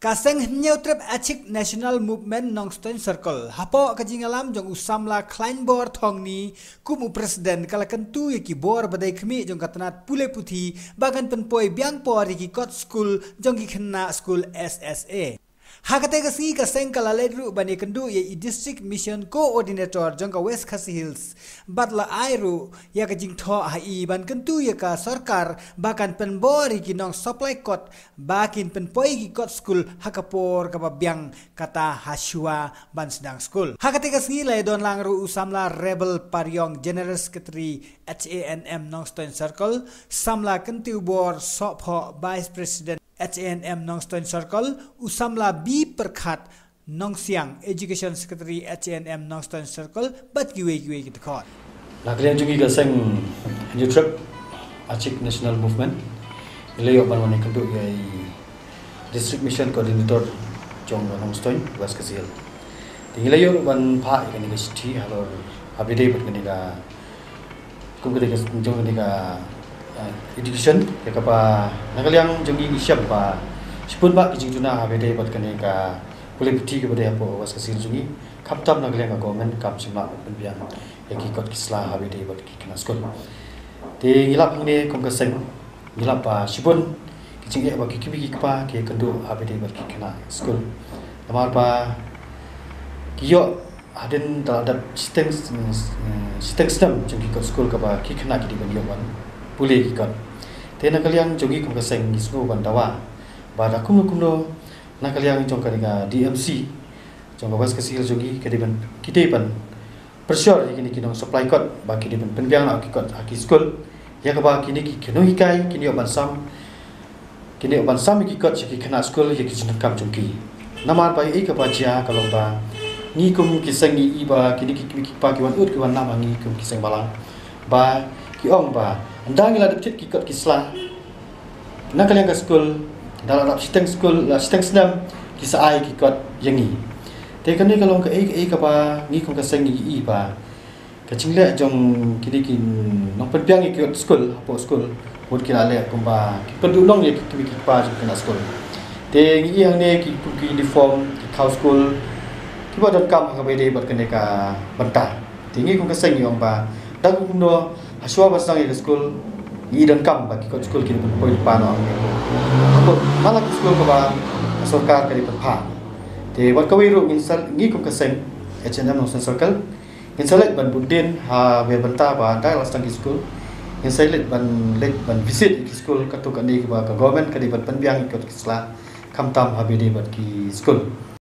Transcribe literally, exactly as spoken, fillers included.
Kaseng neutrep achik national movement nongstoin circle. Hapo kajingalam jong usamla klein bor thong ni kumu presiden kala kentu yaki bor badai kemi jong katanat pule puthi bagan penpoi biang por yaki kot school jong ki kena school S S A. Hakate kasi kaseng kala ledru bani kendu ye district mission coordinator jong ka West Khasi Hills batla airu ya ka jing tho hai ban kentu ya ka sarkar bakan penbori ki nong supply kot bakin penpoi ki kot school hakapor ka biang kata hasua ban sedang school. Hakate kasi le don langru usamla rebel paryong general secretary H A N M nongstoin circle samla kentu bor sopho vice president H A N M Nongstoin Circle, usamla B Perkhat Nongsiang Education Secretary H A N M Nongstoin Circle, but giwe giwe kita kod. Nakalian juga kaseng neutrep achik national movement. Ilayo ban wane kendu yai district mission coordinator jong Nongstoin West Khasi Hills. Tingilayo ban pha ikani gesti halor abide bat kani ga kum kani jong kani ga education ya kapa nakaliang jongi siap ba sipun ba kijing tuna habede bat kane ka pule puti ke bade apo was kasil jongi khaptam nakaliang ka government kam simla penbian ya ki kot kisla habede bat ki kana skol te ngilap ne kom kaseng ngilap ba sipun kijing ya ba ki kibi ki pa ke kendo habede bat ki kana skol tamar ba kiyo aden terhadap sistem sistem sistem jongi kot skol ka ba ki kana ki di ban yo ban pulih ikut. Tena kalian jogi kum kaseng ismu bandawa. Bada kumno kumno na kalian jong kaniga D M C jong West Khasi Hills jogi kediban kitiban. Persyor kini kinong supply kot ba kediban penbiang na kikot aki school. Ya ka ba kini ki kino hikai kini oban sam kini oban sam kikot ki kana school ya ki jinakam jongki. Namar ba ei ka ba jia kalong ba ni kum kiseng ni iba kini ki ki pa ki wan ut ki wan nama ngi kum kiseng balang. Ba ki ong ba andang ila dapet kikot kislah nak kalian ke school dalam dap sistem school la sistem senam kisah ai kikot yangi te kan ni kalau ke ai ai ka ba ni kong ka seng i ba ka chingle jong kini kin nong penpiang ikot school apo school pun kira le kum ba pendu nong ye ki ki pa jong kana school te ngi yang ne ki ki uniform ki kau school ki ba dot kam ka be de bat kene ka bantah te ngi kong ka seng yong ba dak kum no aswa basang ke school ni dan kam bagi kot school kini pun poin pano apa malah school ke ba sarkar kali pha te wat kawiru ngin sal ngi kum kaseng H and M Nongstoin Circle ngin salet ban budin ha be banta ba dai lastang school ngin salet ban let ban visit ki school katuk ani ke ba government kali ban penbiang ikut kisla kam tam habide bat ki school